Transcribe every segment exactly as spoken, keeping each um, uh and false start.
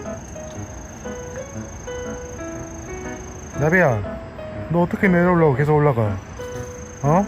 나비야, 너 어떻게 내려오려고 계속 올라가? 어?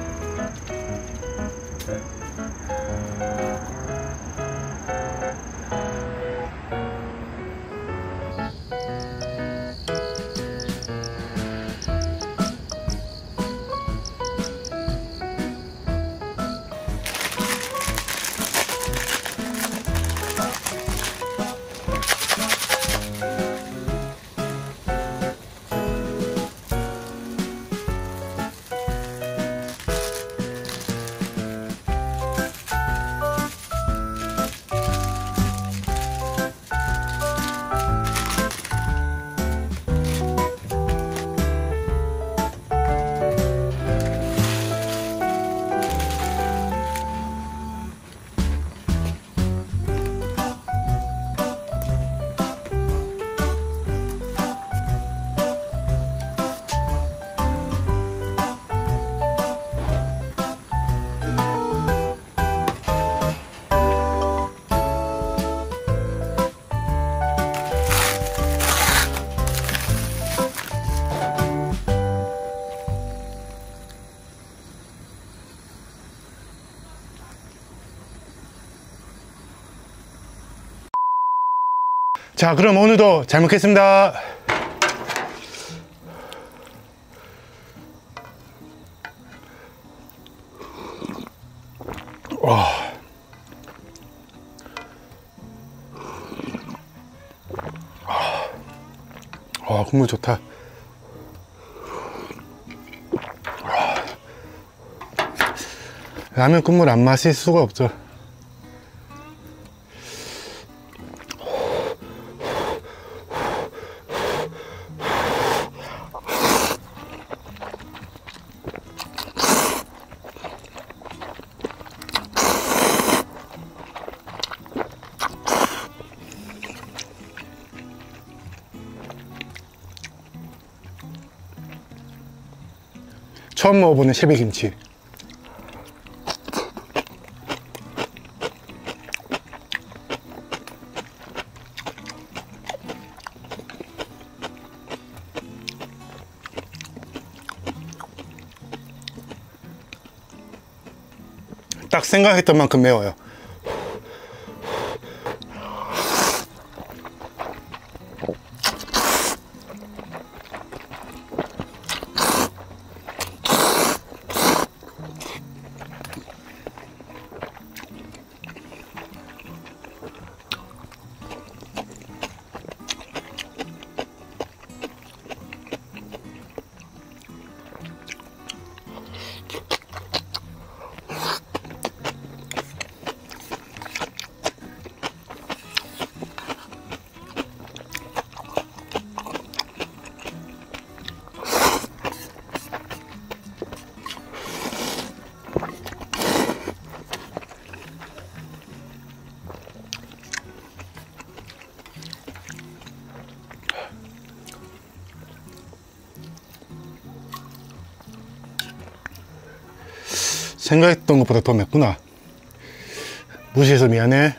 자, 그럼 오늘도 잘 먹겠습니다. 와. 와, 국물 좋다. 라면 국물 안 마실 수가 없죠. 처음 먹어보는 셰백김치. 딱 생각했던 만큼 매워요. 생각했던 것보다 더 맵구나. 무시해서 미안해.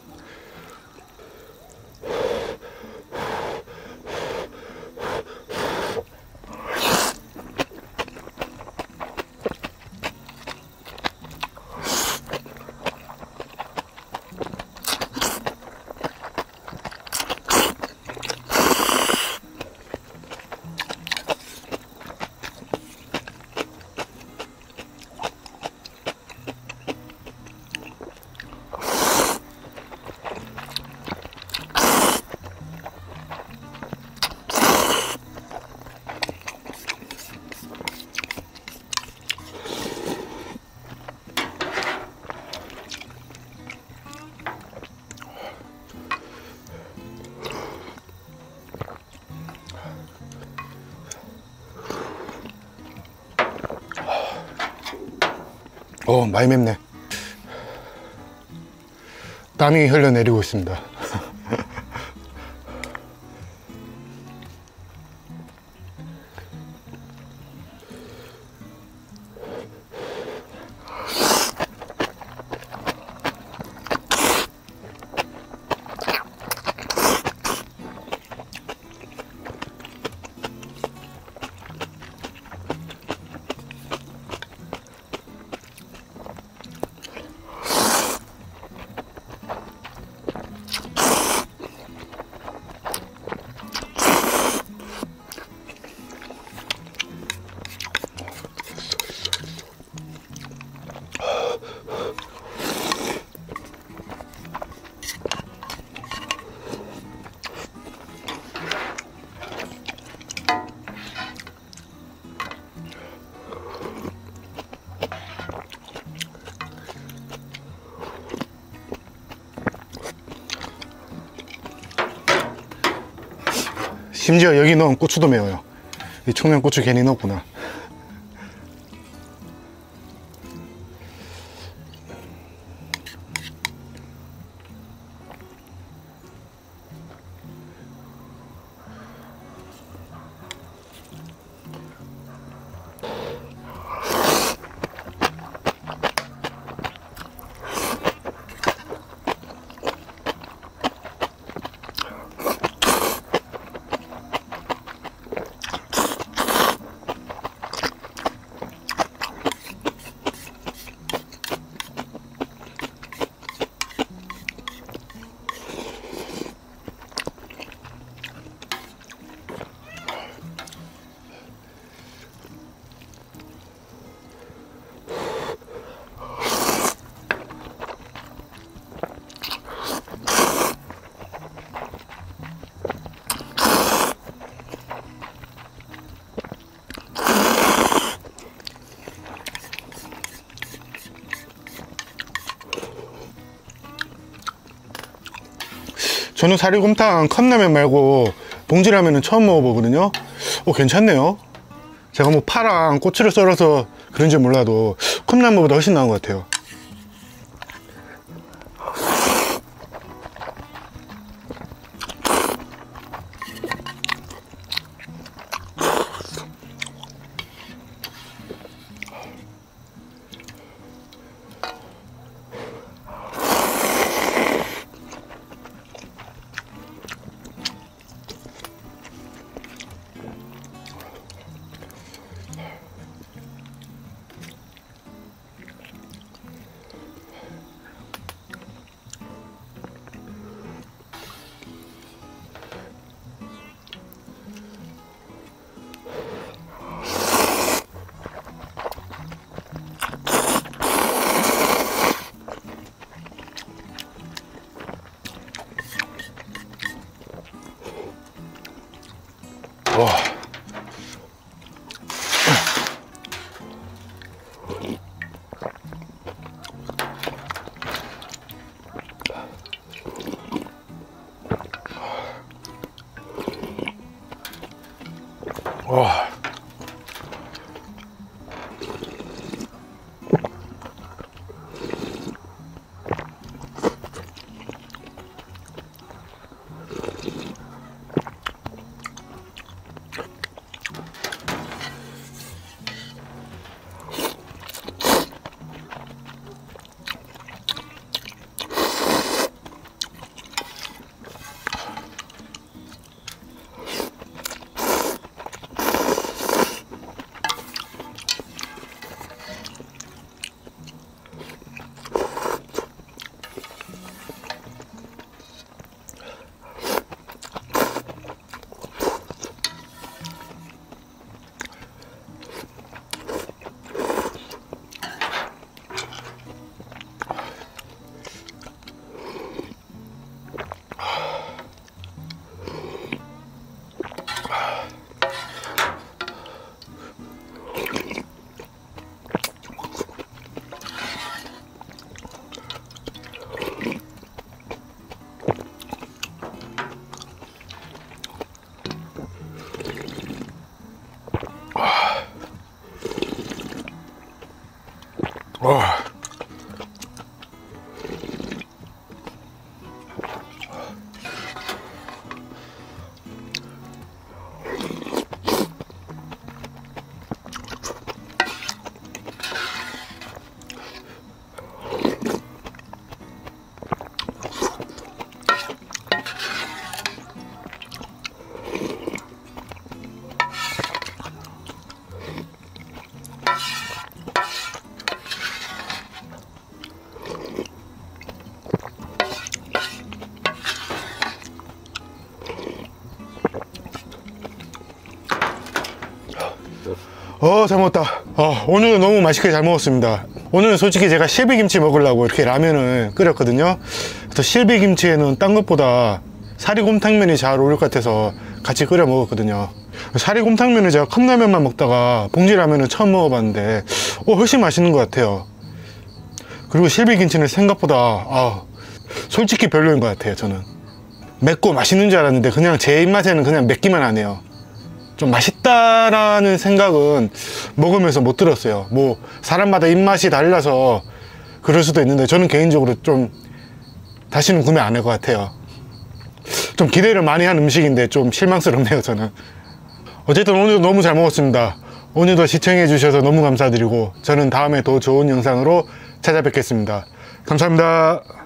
어, 많이 맵네. 땀이 흘러내리고 있습니다. 심지어 여기 넣은 고추도 매워요. 이 청양고추 괜히 넣었구나. 저는 사리곰탕 컵라면 말고 봉지라면은 처음 먹어보거든요. 어, 괜찮네요. 제가 뭐 파랑 고추를 썰어서 그런지 몰라도 컵라면보다 훨씬 나은 것 같아요. 와. 와. 와. 어, 잘 먹었다. 어, 오늘 너무 맛있게 잘 먹었습니다. 오늘은 솔직히 제가 실비김치 먹으려고 이렇게 라면을 끓였거든요. 그래서 실비김치에는 딴 것보다 사리곰탕면이 잘 어울릴 것 같아서 같이 끓여 먹었거든요. 사리곰탕면을 제가 컵라면만 먹다가 봉지라면은 처음 먹어봤는데 어, 훨씬 맛있는 것 같아요. 그리고 실비김치는 생각보다 아, 솔직히 별로인 것 같아요. 저는 맵고 맛있는 줄 알았는데 그냥 제 입맛에는 그냥 맵기만 하네요. 좀 맛있다라는 생각은 먹으면서 못 들었어요. 뭐 사람마다 입맛이 달라서 그럴 수도 있는데 저는 개인적으로 좀 다시는 구매 안 할 것 같아요. 좀 기대를 많이 한 음식인데 좀 실망스럽네요 저는. 어쨌든 오늘도 너무 잘 먹었습니다. 오늘도 시청해 주셔서 너무 감사드리고 저는 다음에 더 좋은 영상으로 찾아뵙겠습니다. 감사합니다.